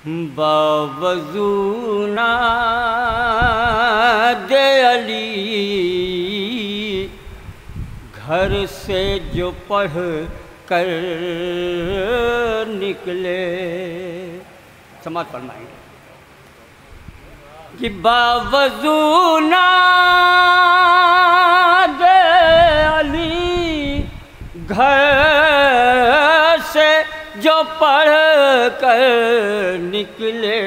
باوضو ناد علی گھر سے جو پڑھ کر نکلے. سماعت فرمائیں گے کہ باوضو ناد علی گھر سے جو پڑھ کر نکلے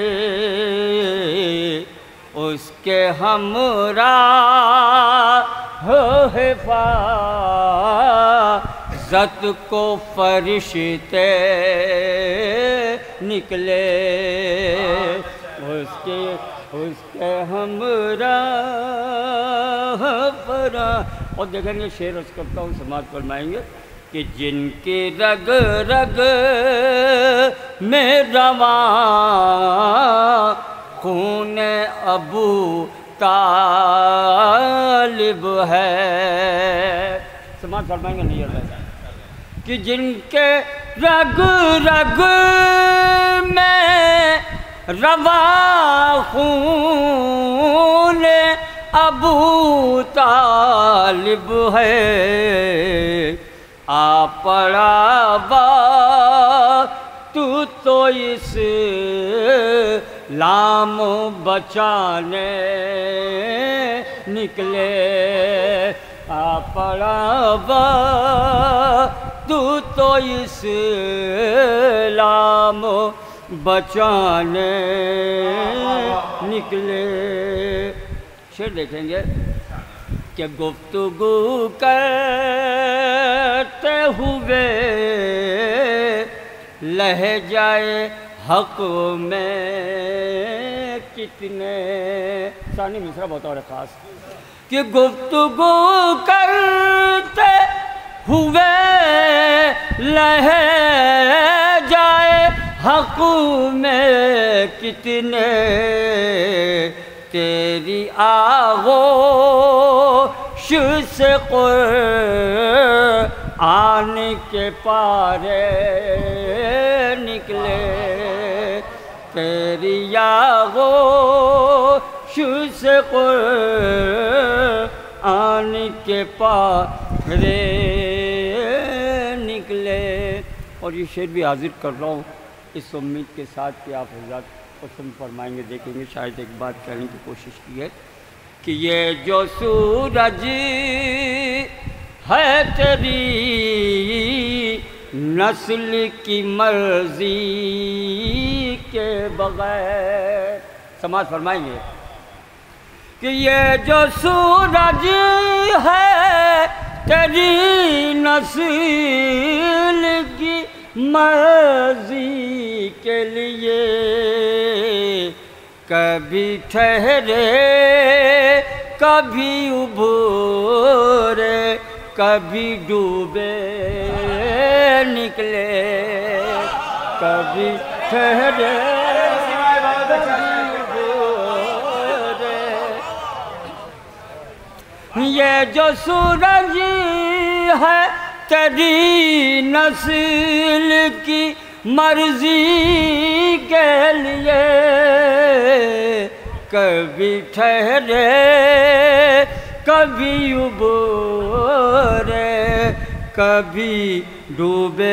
اس کے ہمراہ حفاظت کو فرشتے نکلے. اس کے ہمراہ اور دیکھیں گے شعر اس کرتا ہوں سماعت فرمائیں گے کہ جن کی رگ رگ میں رواں خون ابو طالب ہے. سماعت فرمائیں گے نہیں اللہ کہ جن کے رگ رگ میں رواں خون ابو طالب ہے. آ پڑا تو اسلام بچانے نکلے. آ پڑا تو اسلام بچانے نکلے. شعر دیکھیں گے کہ گفتگو کرتے ہوئے لہجۂ حق میں کتنے ثانی مصرع بطور خاص کہ گفتگو کرتے ہوئے لہجۂ حق میں کتنے تیری آغوش سے قرآن کے پارے نکلے. تیری آغوش سے قرآن کے پارے نکلے. اور یہ شعر بھی حاضر کر رہا ہوں اس امید کے ساتھ کہ آپ حضرات پسند فرمائیں گے. دیکھیں گے شاید ایک بات کہنے کی کوشش کی ہے کہ یہ جو سورج ہے تیری نسل کی مرضی کے بغیر. سماعت فرمائیں گے کہ یہ جو سورج ہے تیری نسل کی مرضی کے لیے کبھی ٹھہرے کبھی ابھرے کبھی ڈوبے نکلے. کبھی ٹھہرے یہ جو سورج ہے تیری نسل کی مرضی کے لیے کبھی ٹھہرے کبھی ابھرے کبھی ڈوبے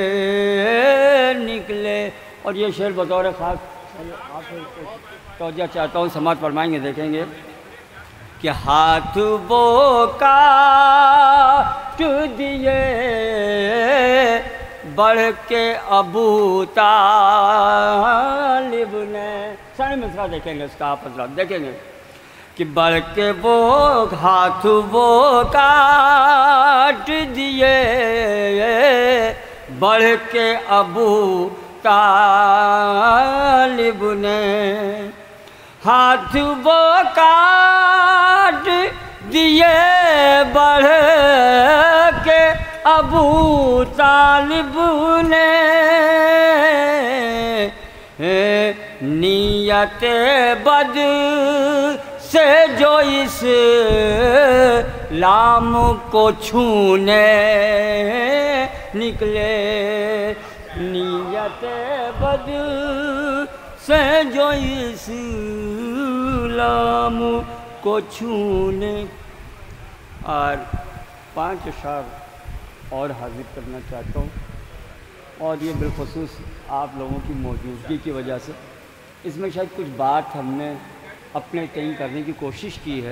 نکلے. اور یہ شعر بطور خاص آپ توجہ چاہتا ہوں سماعت فرمائیں گے. دیکھیں گے کہ ہاتھ وہ کاٹ دیے بڑھ کے ابو طالب نے. ثانی مصرع دیکھیں گے اس کا آپ حضرات دیکھیں گے کہ بڑھ کے وہ ہاتھ وہ کاٹ دیے بڑھ کے ابو طالب نے. ہاتھ وہ کاٹ دیے بڑھ کے ابو طالب نے. نیت بد سے جو اسلام کو چھونے نکلے. نیت بد سے جو اسلام کو چھونے. اور 5 اشعار اور حاضر کرنا چاہتا ہوں، اور یہ بالخصوص آپ لوگوں کی موجودگی کی وجہ سے. اس میں شاید کچھ بات ہم نے اپنے تعین کرنے کی کوشش کی ہے.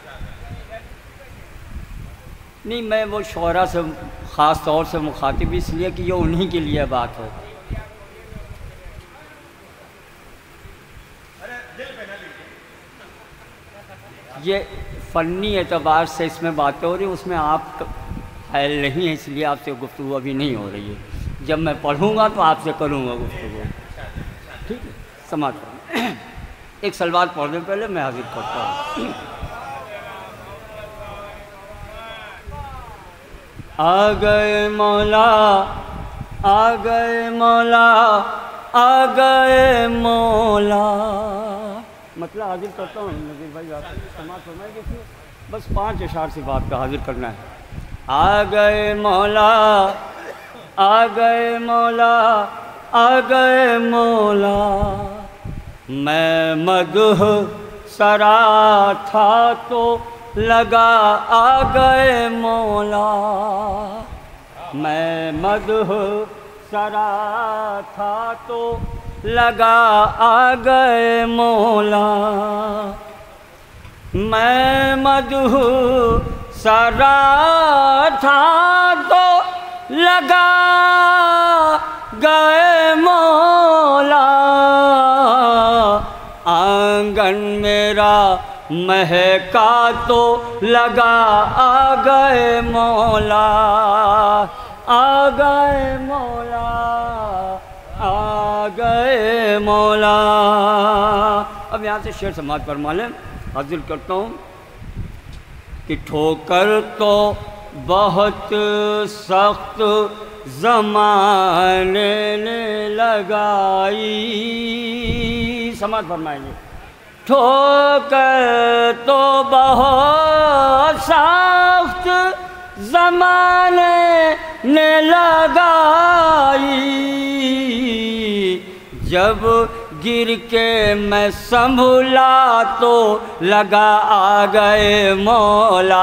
نہیں، میں وہ شعراء سے خاص طور سے مخاطب اس لیے کہ یہ انہی کے لیے بات ہے. یہ فنی اعتبار سے اس میں باتیں ہو رہی ہیں، اس میں آپ حائل نہیں ہیں، اس لیے آپ سے گفتگو ابھی نہیں ہو رہی ہے. جب میں پڑھوں گا تو آپ سے کروں گا گفتگو. ٹھیک ہے، سماعت کریں. ایک سلوات پڑھنے پہلے میں حاضر کرتا ہوں. آ گئے مولا، آ گئے مولا، آ گئے مولا. مطلب حاضر کرتا ہوں نذیر بھائی، آپ سماعت فرمائیں گے. بس 5 اشعار سے بات پہ حاضر کرنا ہے. آ گئے مولا، آ گئے مولا، آ گئے مولا. میں مدح سرا تھا تو لگا آ گئے مولا. میں مدح سرا تھا تو لگا آ گئے مولا. میں مدح سرا تھا تو لگا گئے مولا. آنگن میرا مہکا تو لگا آ گئے مولا. آ گئے مولا، آ گئے مولا. اب یہاں سے شعر سماعت فرما لیں. حاضر کرتا ہوں کہ ٹھوکر تو بہت سخت زمانے نے لگائی. سماعت فرمائیں گے. ٹھوکر تو بہت سخت زمانے نے لگائی. جب گر کے میں سنبھلا تو لگا آ گئے مولا.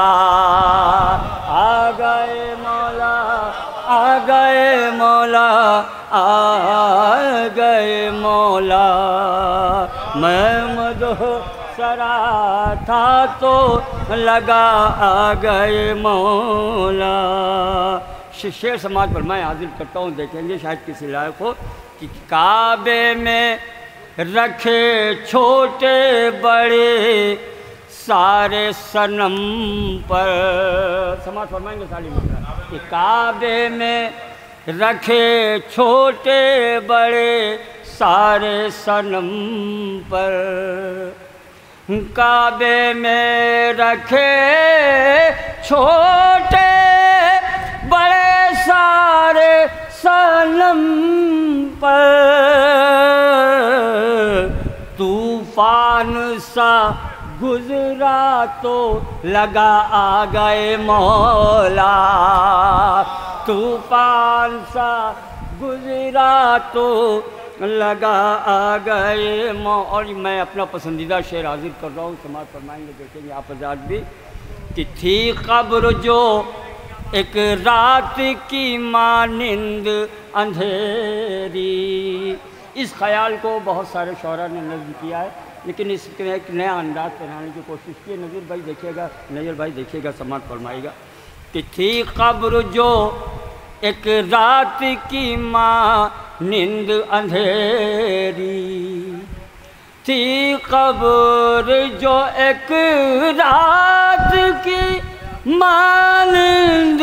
آ گئے مولا، آ گئے مولا، آ گئے مولا. میں مدح سرا تھا تو لگا آ گئے مولا. شعر سماعت پر میں حاضر کرتا ہوں. دیکھیں گے شاید کسی لائق ہو کہ کعبے میں رکھے چھوٹے بڑے سارے صنم پر. سماعت فرمائیں گے سالی مطلب کہ کعبے میں رکھے چھوٹے بڑے سارے صنم پر. کعبے میں رکھے چھوٹے بڑے سارے صنم پر. طوفان سا گزرا تو لگا آ گئے مولا. طوفان سا گزرا تو لگا آ گئے مولا. اور میں اپنا پسندیدہ شعر حاضر کر رہا ہوں. سماعت فرمائیں گے. دیکھیں گے آپ حضرات بھی کہ تھی قبر جو ایک رات کی مانند اندھیری. اس خیال کو بہت سارے شعراء نے نظم کیا ہے، لیکن اس میں ایک نیا انداز پہنانے کی کوشش کی ہے. نذیر بھائی دیکھیے گا، نذیر بھائی دیکھیے گا، سماعت فرمائے گا کہ تھی قبر جو ایک رات کی مانند اندھیری. تھی قبر جو ایک رات کی مانند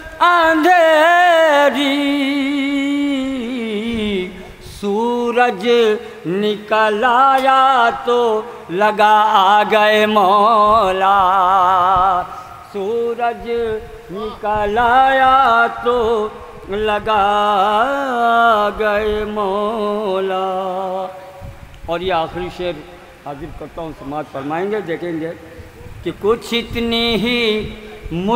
اندھیری. سورج نکل آیا تو لگا آ گئے مولا. سورج نکل آیا تو لگا گئے مولا. اور یہ آخری شعر حاضر کرتا ہوں. سماعت فرمائیں گے. دیکھیں گے کہ کچھ اتنی ہی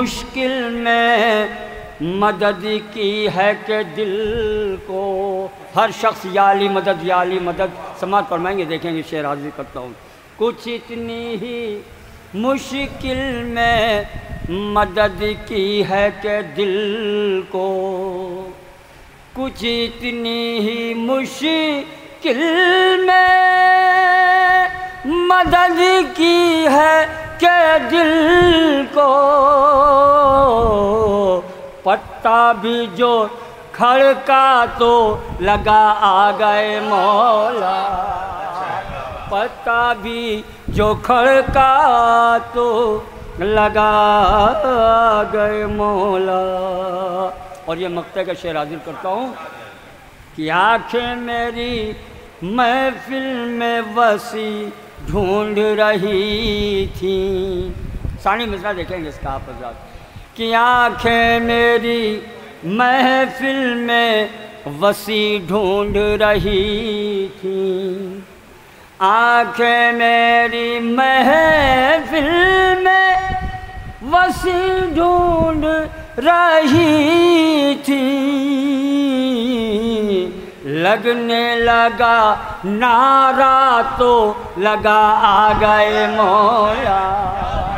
مشکل میں مدد کی ہے کہ دل کو ہر شخص یا علی مدد یا علی مدد سماعت فرمائیں گے، دیکھیں گے شعر حاضر کرتا ہوں۔ کچھ اتنی ہی مشکل میں مدد کی ہے کہ دل کو، کچھ اتنی ہی مشکل میں مدد کی ہے کہ دل کو، پتا بھی جو کھڑکا تو لگا آ گئے مولا، پتا بھی جو کھڑکا تو لگا آ گئے مولا۔ اور یہ مقطع کا شعر حاضر کرتا ہوں کہ آنکھیں میری محفل میں وسیع ڈھونڈ رہی تھیں، ثانی مصرع دیکھیں گے اس کا آپ حضرات، کہ آنکھیں میری محفل میں وسیع ڈھونڈ رہی تھیں، آنکھیں میری محفل میں وسیع ڈھونڈ رہی تھیں، لگنے لگا نعرہ تو لگا آ گئے مولا،